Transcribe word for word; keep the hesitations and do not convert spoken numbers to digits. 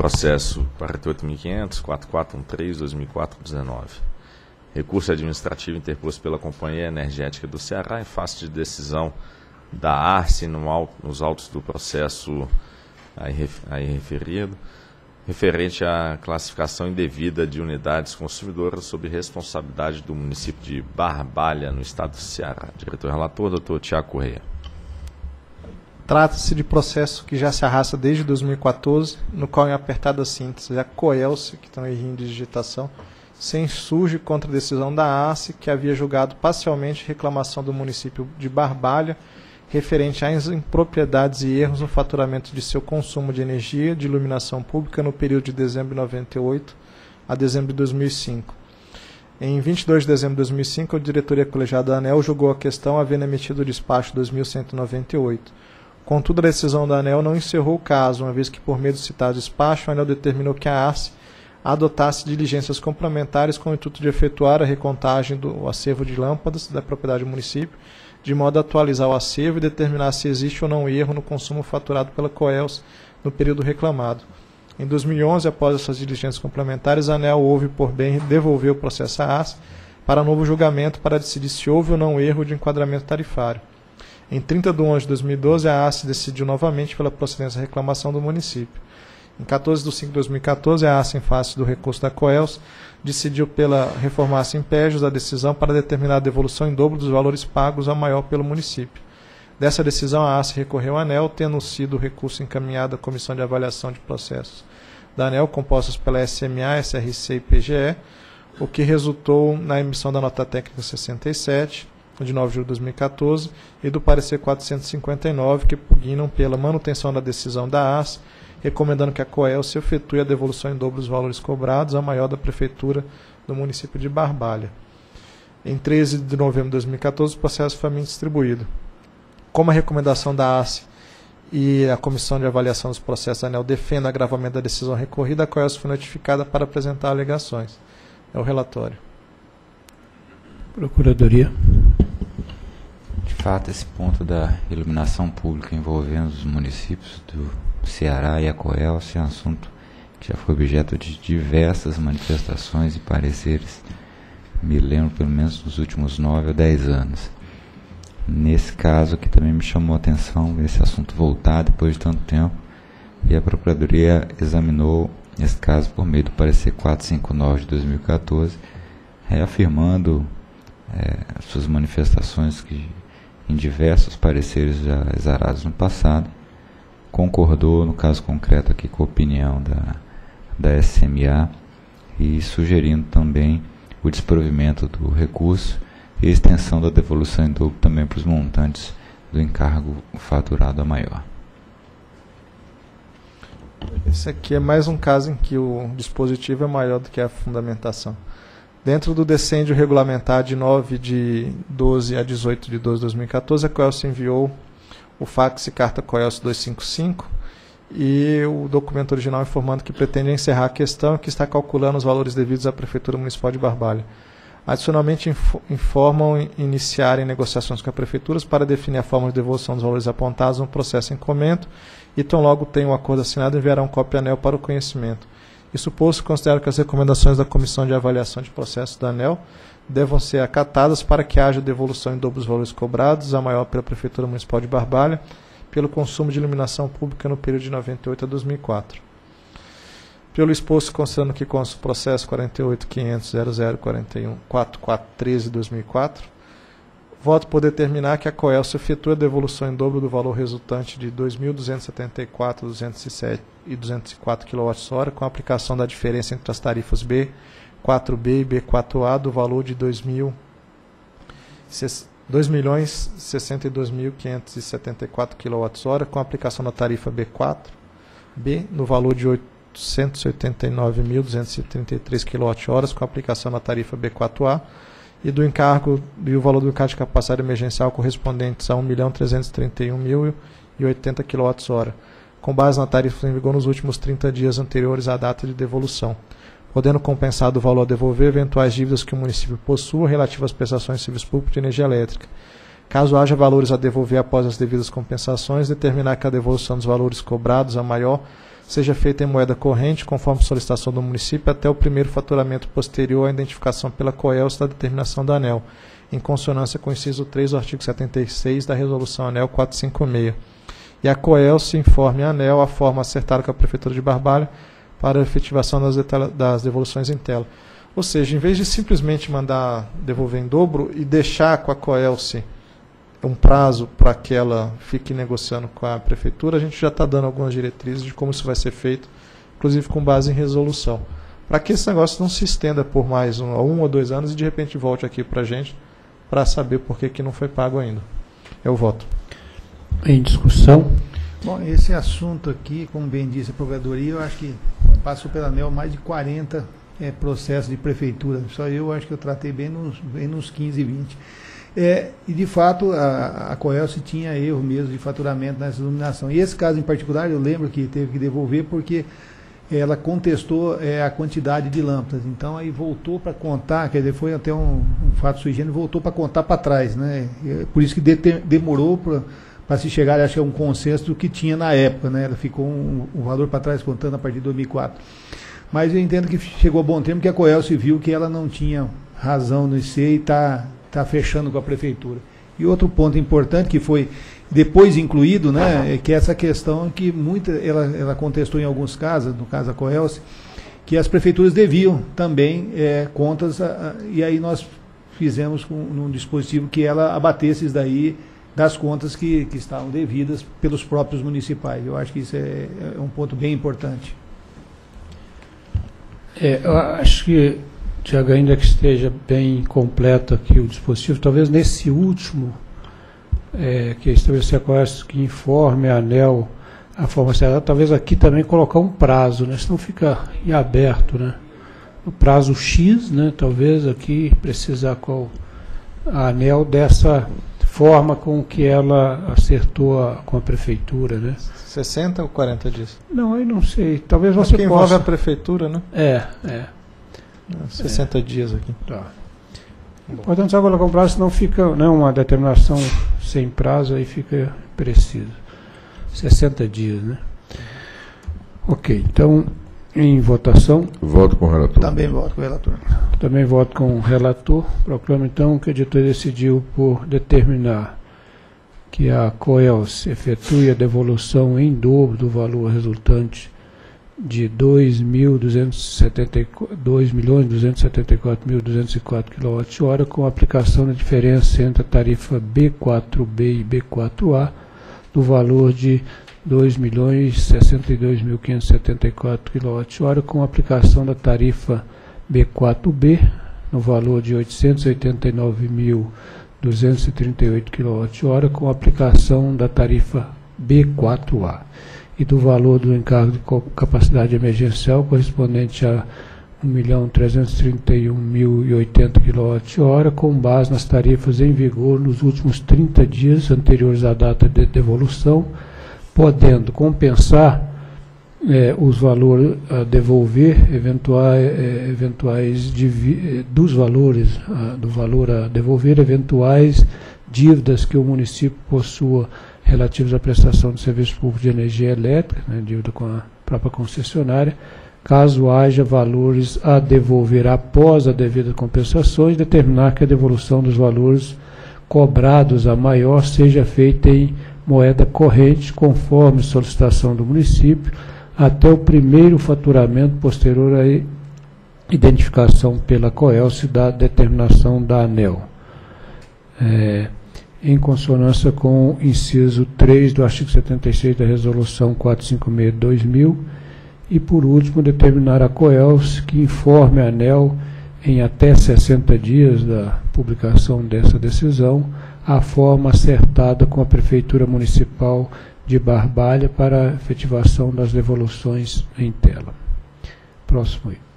processo quarenta e oito mil e quinhentos, quatro mil quatrocentos e treze, dois mil e quatro, dezenove. Recurso administrativo interposto pela Companhia Energética do Ceará em face de decisão da Arce no auto, nos autos do processo aí, aí referido, referente à classificação indevida de unidades consumidoras sob responsabilidade do município de Barbalha, no estado do Ceará. Diretor-relator, doutor Tiago Correia. Trata-se de processo que já se arrasta desde dois mil e quatorze, no qual, em apertada síntese, a Coelce, que tem um errinho de digitação, se insurge contra a decisão da Arce, que havia julgado parcialmente reclamação do município de Barbalha, referente às impropriedades e erros no faturamento de seu consumo de energia de iluminação pública no período de dezembro de noventa e oito a dezembro de dois mil e cinco. Em vinte e dois de dezembro de dois mil e cinco, a diretoria colegiada da ANEEL julgou a questão, havendo emitido o despacho dois mil cento e noventa e oito. Contudo, a decisão da ANEEL não encerrou o caso, uma vez que, por meio do citado despacho, a ANEEL determinou que a Arce adotasse diligências complementares com o intuito de efetuar a recontagem do acervo de lâmpadas da propriedade do município, de modo a atualizar o acervo e determinar se existe ou não erro no consumo faturado pela Coelce no período reclamado. Em dois mil e onze, após essas diligências complementares, a ANEEL houve por bem devolver o processo à Arce para novo julgamento para decidir se houve ou não erro de enquadramento tarifário. Em trinta de onze de dois mil e doze, a Arce decidiu novamente pela procedência da reclamação do município. Em quatorze de cinco de dois mil e quatorze, a Arce, em face do recurso da Coelce, decidiu pela reformar-se impédios da decisão para determinar a devolução em dobro dos valores pagos ao maior pelo município. Dessa decisão, a Arce recorreu à ANEEL, tendo sido o recurso encaminhado à Comissão de Avaliação de Processos da ANEEL, compostas pela S M A, S R C e P G E, o que resultou na emissão da nota técnica sessenta e sete, de nove de julho de dois mil e quatorze, e do parecer quatrocentos e cinquenta e nove, que pugnam pela manutenção da decisão da Arce, recomendando que a Coelce efetue a devolução em dobro dos valores cobrados, a maior da Prefeitura do município de Barbalha. Em treze de novembro de dois mil e quatorze, o processo foi distribuído. Como a recomendação da Arce e a Comissão de Avaliação dos Processos da ANEEL defende o agravamento da decisão recorrida, a Coelce foi notificada para apresentar alegações. É o relatório. Procuradoria. De fato, esse ponto da iluminação pública envolvendo os municípios do Ceará e a Coelce é um assunto que já foi objeto de diversas manifestações e pareceres, me lembro pelo menos nos últimos nove ou dez anos. Nesse caso aqui também me chamou a atenção esse assunto voltar depois de tanto tempo, e a Procuradoria examinou esse caso por meio do parecer quatrocentos e cinquenta e nove de dois mil e quatorze, reafirmando é, suas manifestações que em diversos pareceres já exarados no passado, concordou no caso concreto aqui com a opinião da, da S M A e sugerindo também o desprovimento do recurso e a extensão da devolução em dobro também para os montantes do encargo faturado a maior. Esse aqui é mais um caso em que o dispositivo é maior do que a fundamentação. Dentro do decêndio regulamentar de nove de doze a dezoito de doze de dois mil e quatorze, a Coelce enviou o fax e carta Coelce duzentos e cinquenta e cinco e o documento original informando que pretende encerrar a questão e que está calculando os valores devidos à Prefeitura Municipal de Barbalha. Adicionalmente, inf informam iniciarem negociações com a Prefeitura para definir a forma de devolução dos valores apontados no processo em comento e, tão logo tenham um acordo assinado, enviarão cópia ANEEL para o conhecimento. Isso posto, considero que as recomendações da Comissão de Avaliação de Processos da ANEEL devam ser acatadas para que haja devolução em dobro dos valores cobrados, a maior pela Prefeitura Municipal de Barbalha, pelo consumo de iluminação pública no período de noventa e oito a dois mil e quatro. Pelo exposto, considerando que consta o processo quarenta e oito ponto quinhentos ponto zero zero quatro um ponto quatro quatro um três de dois mil e quatro, voto por determinar que a Coelce efetue a devolução em dobro do valor resultante de dois mil duzentos e setenta e quatro vírgula duzentos e sete e duzentos e quatro quilowatt-hora, com a aplicação da diferença entre as tarifas B quatro B e B quatro A do valor de dois milhões sessenta e dois mil quinhentos e setenta e quatro quilowatt-hora, com a aplicação da tarifa B quatro B no valor de oitocentos e oitenta e nove mil duzentos e trinta e três quilowatt-horas, com a aplicação da tarifa B quatro A, e do encargo e o valor do encargo de capacidade emergencial correspondentes a um milhão trezentos e trinta e um mil e oitenta quilowatt-hora, com base na tarifa em vigor nos últimos trinta dias anteriores à data de devolução, podendo compensar do valor a devolver eventuais dívidas que o município possua relativas às prestações de serviço público de energia elétrica. Caso haja valores a devolver após as devidas compensações, determinar que a devolução dos valores cobrados a maior seja feita em moeda corrente, conforme solicitação do município, até o primeiro faturamento posterior à identificação pela COELS da determinação da ANEEL, em consonância com o inciso três do artigo setenta e seis da Resolução ANEEL quatrocentos e cinquenta e seis. E a COELS informe a ANEEL a forma acertada com a Prefeitura de Barbalha para a efetivação das, das devoluções em tela. Ou seja, em vez de simplesmente mandar devolver em dobro e deixar com a COELS um prazo para que ela fique negociando com a Prefeitura, a gente já está dando algumas diretrizes de como isso vai ser feito, inclusive com base em resolução, para que esse negócio não se estenda por mais um, um ou dois anos e de repente volte aqui para a gente para saber por que, que não foi pago ainda. Eu voto. Em discussão? Bom, esse assunto aqui, como bem disse a Procuradoria, eu acho que passou pela ANEEL mais de quarenta é, processos de prefeitura. Só eu acho que eu tratei bem nos, bem nos quinze, vinte. É, e de fato a, a COELS tinha erro mesmo de faturamento nessa iluminação. E esse caso em particular eu lembro que teve que devolver porque ela contestou é, a quantidade de lâmpadas. Então aí voltou para contar, quer dizer, foi até um, um fato sui generis, voltou para contar para trás, né? E, por isso que de, demorou para se chegar, acho que é um consenso do que tinha na época, né? Ela ficou um, um valor para trás contando a partir de dois mil e quatro. Mas eu entendo que chegou a bom tempo que a COELS viu que ela não tinha razão no I C e está está fechando com a Prefeitura. E outro ponto importante que foi depois incluído, né, é que essa questão que muita, ela, ela contestou em alguns casos, no caso da COELS, que as prefeituras deviam também é, contas, a, a, e aí nós fizemos com, num dispositivo que ela abatesse isso daí das contas que, que estavam devidas pelos próprios municipais. Eu acho que isso é, é um ponto bem importante. É, eu acho que Tiago, ainda que esteja bem completo aqui o dispositivo, talvez nesse último, é, que estabelecer a COELS que informe a ANEEL a forma certa, talvez aqui também colocar um prazo, né? Senão fica em aberto, né? O prazo X, né? Talvez aqui precisar com a ANEEL dessa forma com que ela acertou a, com a Prefeitura, né? sessenta ou quarenta dias? Não, aí não sei. Talvez você possa... envolve a Prefeitura, né? É, é. sessenta é. dias aqui. Tá. Portanto, só colocar um prazo, senão fica, né, uma determinação sem prazo, aí fica preciso. sessenta dias, né? Ok, então, em votação. Voto com o relator. Também voto com o relator. Também voto com o relator. Proclamo, então, que a diretoria decidiu por determinar que a COELS efetue a devolução em dobro do valor resultante de dois milhões duzentos e setenta e quatro mil duzentos e quatro quilowatt-hora com aplicação da diferença entre a tarifa B quatro B e B quatro A do valor de dois milhões sessenta e dois mil quinhentos e setenta e quatro quilowatt-hora com aplicação da tarifa B quatro B no valor de oitocentos e oitenta e nove mil duzentos e trinta e oito quilowatt-hora com aplicação da tarifa B quatro A e do valor do encargo de capacidade emergencial correspondente a um milhão trezentos e trinta e um mil e oitenta quilowatt-hora com base nas tarifas em vigor nos últimos trinta dias anteriores à data de devolução, podendo compensar eh, os valores a devolver, eventuais, eh, eventuais divi, dos valores, ah, do valor a devolver, eventuais dívidas que o município possua relativos à prestação de serviço público de energia elétrica, né, dívida com a própria concessionária, caso haja valores a devolver após a devida compensação e determinar que a devolução dos valores cobrados a maior seja feita em moeda corrente, conforme solicitação do município, até o primeiro faturamento posterior à identificação pela COELS da determinação da ANEEL. É, em consonância com o inciso três do artigo setenta e seis da Resolução quatrocentos e cinquenta e seis de dois mil, e, por último, determinar a COELS que informe a ANEEL, em até sessenta dias da publicação dessa decisão, a forma acertada com a Prefeitura Municipal de Barbalha para a efetivação das devoluções em tela. Próximo item.